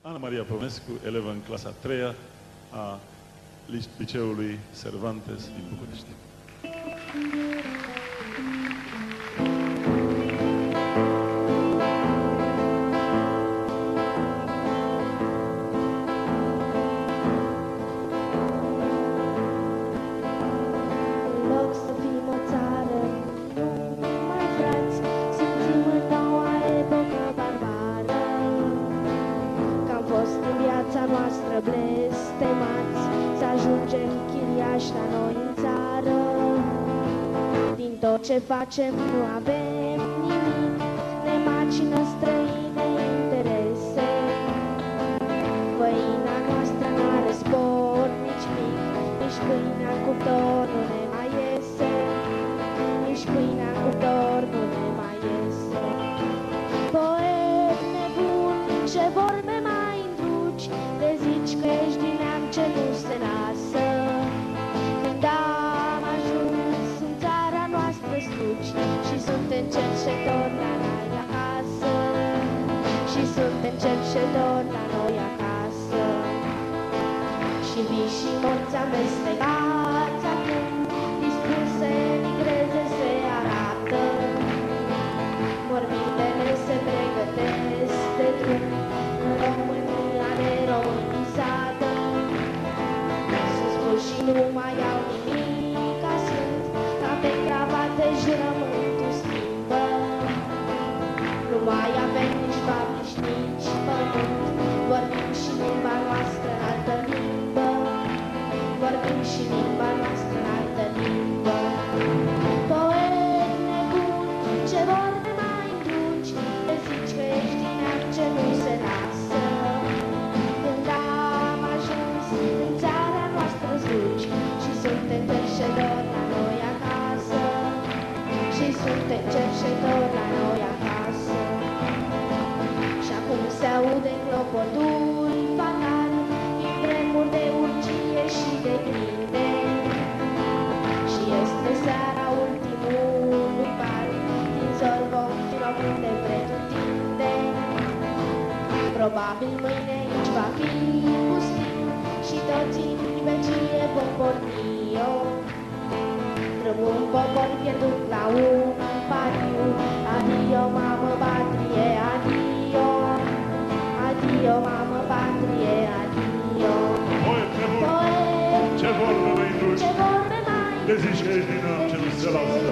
Ana Maria Păunescu, elevă în clasa 3-a a Liceului Cervantes din București. Noastră blestemați, să ajungem chiriași la noi în țară. Din tot ce facem nu avem nimic, ne macină străine interese. Făina noastră n-are spor nici mic, nici pâinea în cuptor nu ne mai iese, nici pâinea în cuptor nu ne mai iese. Poet nebun, ce vorbe mai te zici că ești din neam ce nu se lasă. Când am ajuns în țara noastră slugi și suntem cerșetori la noi acasă, și suntem cerșetori la noi acasă. Și vii și morți amestecați acum, dispuse ligreze se arată. Mormintele se pregătesc de drum în România neromanizată. Sunt spus și nu mai au nimic ca sunt, ca pe cravate jurământul schimbă. Nu mai avem nici bani, nici pământ, vorbim și limba noastră în altă limbă, vorbim și limba noastră în altă limbă. Poet nebun, ce vorbe mai înduci, te zici că ești din neam ce nu se lasă. Când am ajuns în țara noastră slugi și suntem cerșetori la noi acasă, și suntem cerșetori la noi acasă. Și acum se aude clopotul fatal din vremuri de urgie și de grinde. Și este seara ultimului bal, din zor vom fi români de pretutindeni. Probabil mâine aici va fi pustiu și toți în vecie vom porni-o. Drumul un popor pierdut la un pariu. Adio, mamă, patrie, adio. Adio, mamă, patrie, adio. Poet nebun, ce vorbe mai înduci, te zici că ești din neam ce nu se lasă.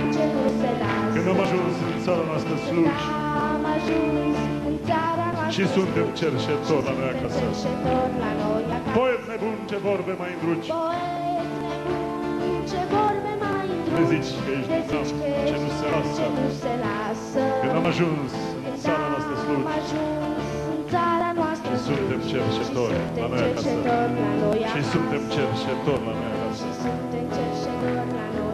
Când am ajuns în țara noastră slugi și suntem cerșetori la noi acasă. Poet nebun, ce vorbe mai îndruci, te zici că ești din neam ce nu se lasă. Când am ajuns în țara noastră slugi și suntem cerșetori la noi acasă. Și suntem cerșetori la noi acasă.